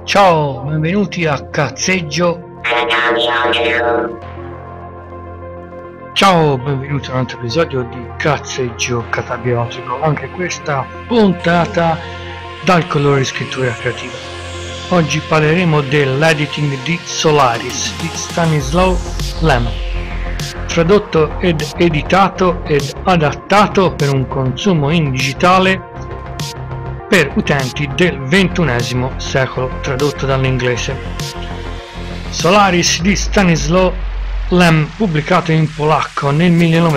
Ciao, benvenuti a Cazzeggio. Ciao, benvenuti a un altro episodio di Cazzeggio Catabiotico, anche questa puntata dal colore scrittura creativa. Oggi parleremo dell'editing di Solaris di Stanislaw Lem, tradotto ed editato ed adattato per un consumo in digitale per utenti del XXI secolo, tradotto dall'inglese. Solaris di Stanislaw Lem, pubblicato in polacco nel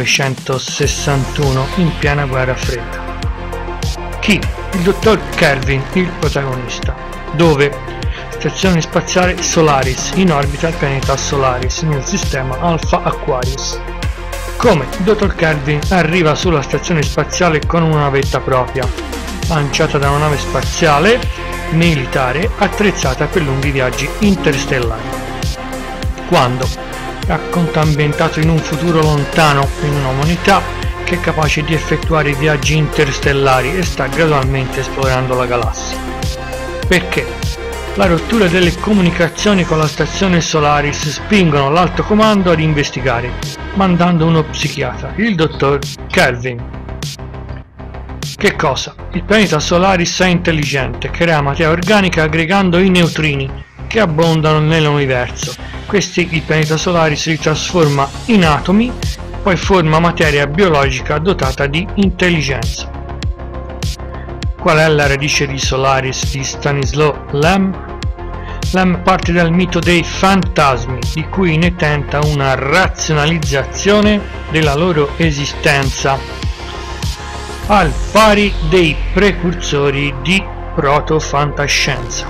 1961 in piena guerra fredda. Chi? Il dottor Kelvin, il protagonista. Dove? Stazione spaziale Solaris, in orbita al pianeta Solaris nel sistema Alpha Aquarius. Come? Il dottor Kelvin arriva sulla stazione spaziale con una navetta propria, lanciata da una nave spaziale militare attrezzata per lunghi viaggi interstellari. Quando? Racconta ambientato in un futuro lontano, in un'umanità che è capace di effettuare viaggi interstellari e sta gradualmente esplorando la galassia. Perché? La rottura delle comunicazioni con la stazione Solaris spingono l'alto comando ad investigare, mandando uno psichiatra, il dottor Kelvin. Che cosa? Il pianeta Solaris è intelligente, crea materia organica aggregando i neutrini che abbondano nell'universo. Questi il pianeta Solaris li trasforma in atomi, poi forma materia biologica dotata di intelligenza. Qual è la radice di Solaris di Stanislaw Lem? Lem parte dal mito dei fantasmi, di cui ne tenta una razionalizzazione della loro esistenza, al pari dei precursori di proto-fantascienza.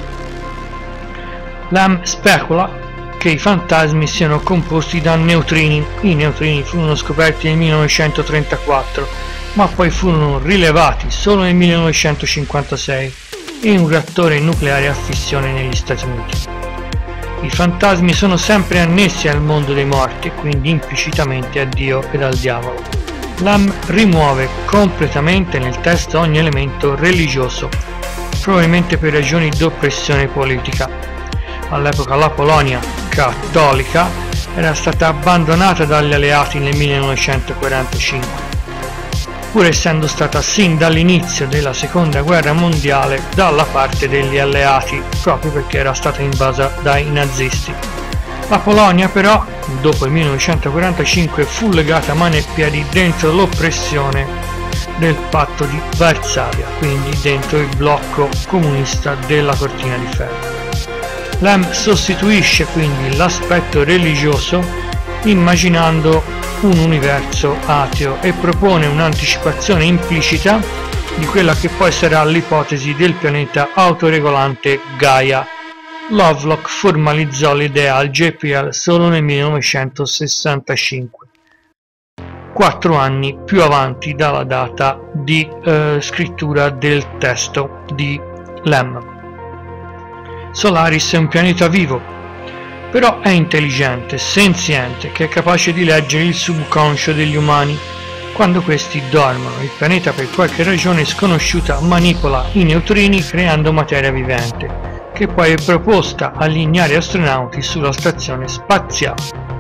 Lem specula che i fantasmi siano composti da neutrini. I neutrini furono scoperti nel 1934, ma poi furono rilevati solo nel 1956 in un reattore nucleare a fissione negli Stati Uniti. I fantasmi sono sempre annessi al mondo dei morti e quindi implicitamente a Dio ed al diavolo. Lem rimuove completamente nel testo ogni elemento religioso, probabilmente per ragioni di oppressione politica. All'epoca la Polonia cattolica era stata abbandonata dagli alleati nel 1945, pur essendo stata sin dall'inizio della seconda guerra mondiale dalla parte degli alleati, proprio perché era stata invasa dai nazisti. La Polonia però, dopo il 1945, fu legata a mani e piedi dentro l'oppressione del patto di Varsavia, quindi dentro il blocco comunista della cortina di ferro. Lem sostituisce quindi l'aspetto religioso immaginando un universo ateo e propone un'anticipazione implicita di quella che poi sarà l'ipotesi del pianeta autoregolante Gaia. Lovelock formalizzò l'idea al JPL solo nel 1965, 4 anni più avanti dalla data di scrittura del testo di Lem. Solaris è un pianeta vivo, però è intelligente, senziente, che è capace di leggere il subconscio degli umani. Quando questi dormono, il pianeta per qualche ragione sconosciuta manipola i neutrini creando materia vivente, che poi è proposta agli ignari astronauti sulla stazione spaziale.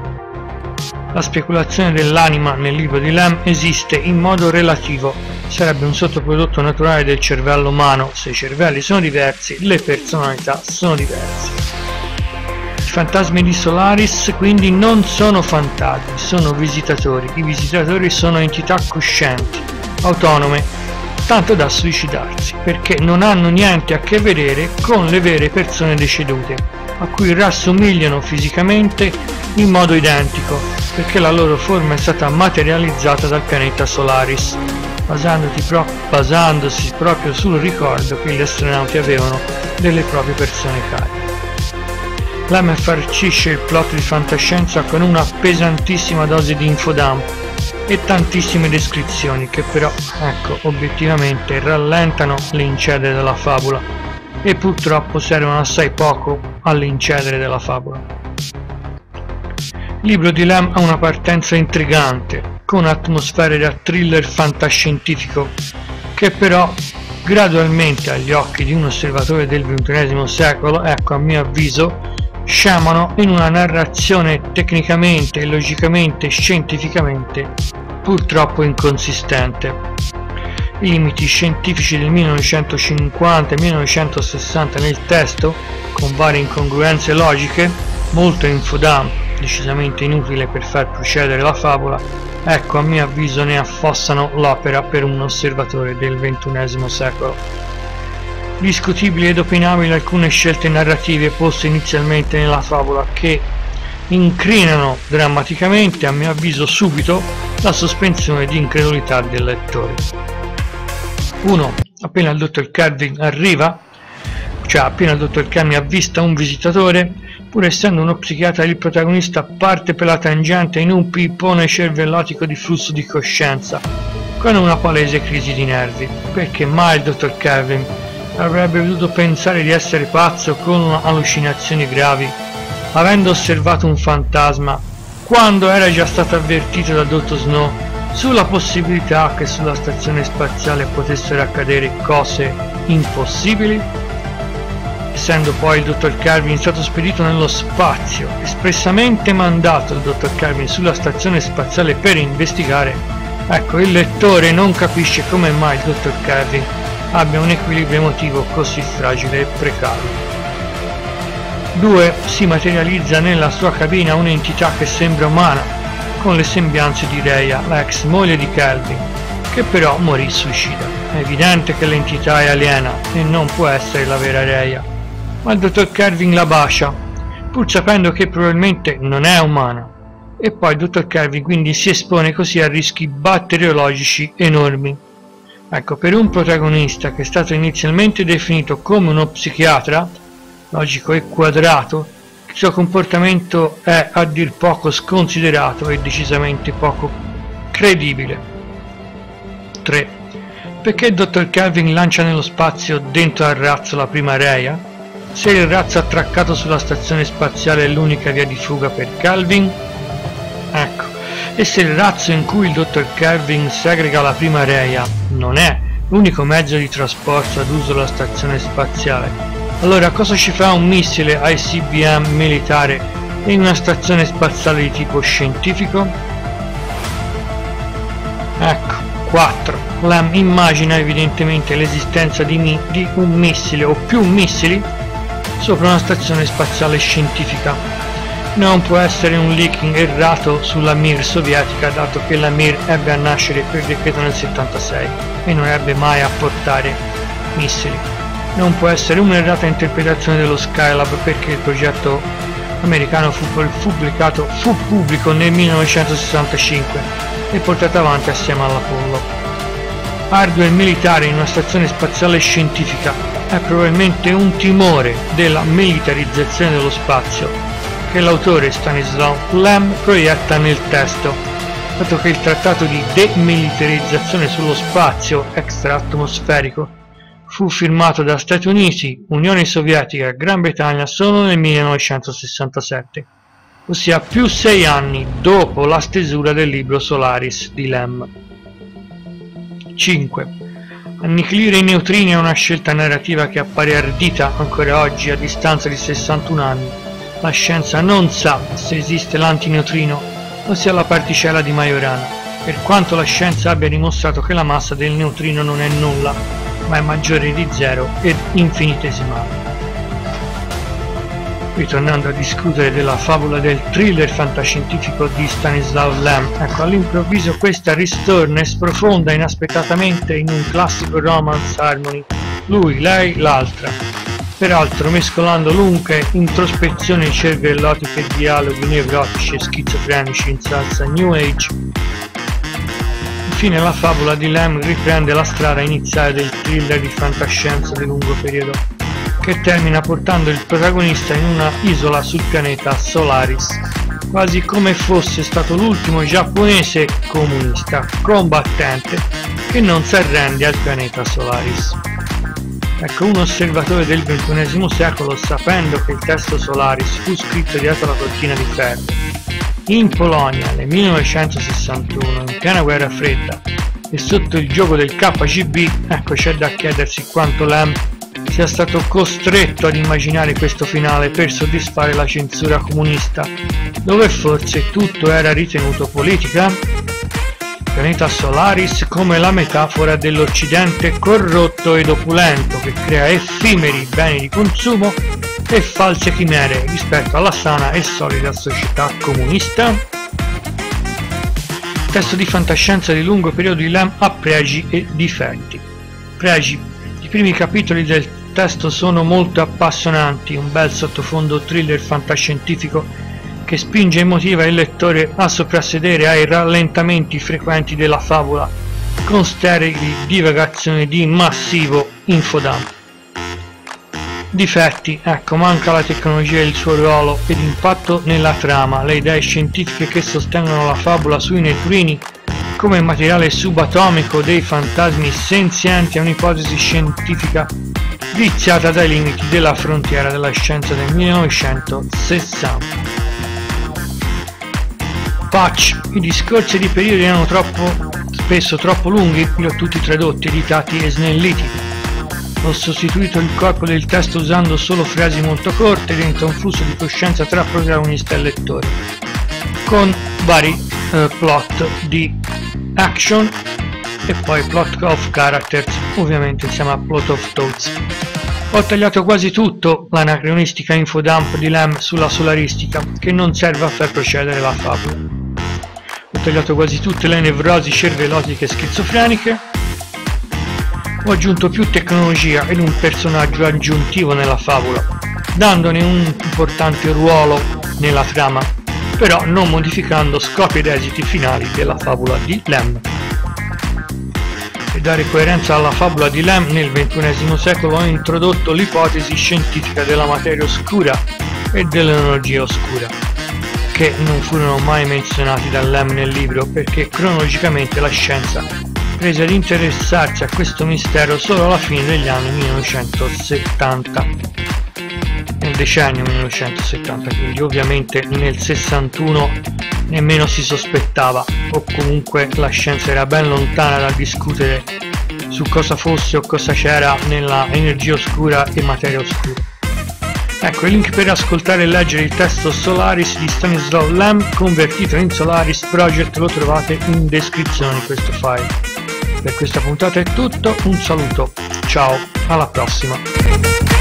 La speculazione dell'anima nel libro di Lem esiste in modo relativo, sarebbe un sottoprodotto naturale del cervello umano. Se i cervelli sono diversi, le personalità sono diverse. I fantasmi di Solaris quindi non sono fantasmi, sono visitatori. I visitatori sono entità coscienti, autonome, tanto da suicidarsi, perché non hanno niente a che vedere con le vere persone decedute, a cui rassomigliano fisicamente in modo identico, perché la loro forma è stata materializzata dal pianeta Solaris, basandosi proprio sul ricordo che gli astronauti avevano delle proprie persone care. Lem farcisce il plot di fantascienza con una pesantissima dose di infodump e tantissime descrizioni che però, obiettivamente rallentano l'incedere della favola e purtroppo servono assai poco all'incedere della favola. Il libro di Lem ha una partenza intrigante, con atmosfere da thriller fantascientifico, che però gradualmente agli occhi di un osservatore del XXI secolo, ecco, a mio avviso, scemano in una narrazione tecnicamente, logicamente e scientificamente purtroppo inconsistente. I limiti scientifici del 1950 e 1960 nel testo, con varie incongruenze logiche, molto infodump, decisamente inutile per far procedere la favola, ecco, a mio avviso ne affossano l'opera per un osservatore del XXI secolo. Discutibili ed opinabili alcune scelte narrative poste inizialmente nella favola che incrinano drammaticamente, a mio avviso subito, la sospensione di incredulità del lettore. 1. Appena il dottor Kelvin arriva, cioè appena il dottor Kelvin avvista un visitatore, pur essendo uno psichiatra, il protagonista parte per la tangente in un pippone cervellotico di flusso di coscienza, con una palese crisi di nervi. Perché mai il dottor Kelvin avrebbe potuto pensare di essere pazzo con allucinazioni gravi, avendo osservato un fantasma, quando era già stato avvertito dal dottor Snow sulla possibilità che sulla stazione spaziale potessero accadere cose impossibili? Essendo poi il dottor Kelvin stato spedito nello spazio, espressamente mandato il dottor Kelvin sulla stazione spaziale per investigare, ecco, il lettore non capisce come mai il dottor Kelvin abbia un equilibrio emotivo così fragile e precario. 2. Si materializza nella sua cabina un'entità che sembra umana, con le sembianze di Rhea, la ex moglie di Kelvin, che però morì suicida. È evidente che l'entità è aliena e non può essere la vera Rhea, ma il dottor Kelvin la bacia, pur sapendo che probabilmente non è umana, e poi il dottor Kelvin quindi si espone così a rischi batteriologici enormi. Ecco, per un protagonista che è stato inizialmente definito come uno psichiatra, logico e quadrato, il suo comportamento è a dir poco sconsiderato e decisamente poco credibile. 3. Perché il dottor Kelvin lancia nello spazio dentro al razzo la prima Rhea? Se il razzo attraccato sulla stazione spaziale è l'unica via di fuga per Kelvin? Ecco, e se il razzo in cui il dottor Kelvin segrega la prima Rhea non è l'unico mezzo di trasporto ad uso della stazione spaziale, allora cosa ci fa un missile ICBM militare in una stazione spaziale di tipo scientifico? Ecco. 4. Lem immagina evidentemente l'esistenza di un missile o più missili sopra una stazione spaziale scientifica. Non può essere un leaking errato sulla Mir sovietica, dato che la Mir ebbe a nascere per decreto nel 76 e non ebbe mai a portare missili. Non può essere un'errata interpretazione dello Skylab, perché il progetto americano fu pubblico nel 1965 e portato avanti assieme all'Apollo. Hardware militare in una stazione spaziale scientifica è probabilmente un timore della militarizzazione dello spazio che l'autore Stanislaw Lem proietta nel testo, dato che il trattato di demilitarizzazione sullo spazio extra-atmosferico fu firmato da Stati Uniti, Unione Sovietica e Gran Bretagna solo nel 1967, ossia più 6 anni dopo la stesura del libro Solaris di Lem. 5. Annichilire i neutrini è una scelta narrativa che appare ardita ancora oggi a distanza di 61 anni. La scienza non sa se esiste l'antineutrino, ossia la particella di Majorana, per quanto la scienza abbia dimostrato che la massa del neutrino non è nulla, ma è maggiore di 0 ed infinitesimale. Ritornando a discutere della favola del thriller fantascientifico di Stanislaw Lem, ecco, all'improvviso questa ristorna e sprofonda inaspettatamente in un classico romance harmony, lui, lei, l'altra, peraltro mescolando lunghe introspezioni cervellotiche e dialoghi nevrotici e schizofrenici in salsa New Age. Infine la favola di Lem riprende la strada iniziale del thriller di fantascienza di lungo periodo, che termina portando il protagonista in una isola sul pianeta Solaris, quasi come fosse stato l'ultimo giapponese comunista combattente che non si arrende al pianeta Solaris. Ecco, un osservatore del XXI secolo, sapendo che il testo Solaris fu scritto dietro la cortina di ferro in Polonia nel 1961, in piena guerra fredda, e sotto il gioco del KGB, ecco, c'è da chiedersi quanto Lam sia stato costretto ad immaginare questo finale per soddisfare la censura comunista, dove forse tutto era ritenuto politica. Pianeta Solaris come la metafora dell'Occidente corrotto ed opulento che crea effimeri beni di consumo e false chimere rispetto alla sana e solida società comunista. Testo di fantascienza di lungo periodo di Lam ha pregi e difetti. Pregi: i primi capitoli del testo sono molto appassionanti, un bel sottofondo thriller fantascientifico che spinge e motiva il lettore a soprassedere ai rallentamenti frequenti della favola, con sterili divagazioni di massivo infodump. Difetti: ecco, manca la tecnologia e il suo ruolo ed impatto nella trama, le idee scientifiche che sostengono la favola sui neutrini come materiale subatomico dei fantasmi senzienti è un'ipotesi scientifica viziata dai limiti della frontiera della scienza del 1960. Patch: i discorsi di periodi erano spesso troppo lunghi, li ho tutti tradotti, editati e snelliti. Ho sostituito il corpo del testo usando solo frasi molto corte dentro un flusso di coscienza tra protagonista e lettore, con vari plot di action e poi plot of characters, ovviamente insieme a plot of thoughts. Ho tagliato quasi tutto l'anacronistica infodump di Lam sulla solaristica, che non serve a far procedere la favola. Ho tagliato quasi tutte le nevrosi cervellotiche schizofreniche. Ho aggiunto più tecnologia ed un personaggio aggiuntivo nella favola, dandone un importante ruolo nella trama, però non modificando scopi ed esiti finali della favola di Lam. Per dare coerenza alla favola di Lam, nel XXI secolo ho introdotto l'ipotesi scientifica della materia oscura e dell'energia oscura, che non furono mai menzionati da Lam nel libro perché cronologicamente la scienza prese ad interessarsi a questo mistero solo alla fine degli anni 1970, nel decennio 1970, quindi ovviamente nel 61 nemmeno si sospettava, o comunque la scienza era ben lontana dal discutere su cosa fosse o cosa c'era nella energia oscura e materia oscura. Ecco, il link per ascoltare e leggere il testo Solaris di Stanislaw Lem convertito in Solaris Project lo trovate in descrizione di questo file. Per questa puntata è tutto, un saluto, ciao, alla prossima!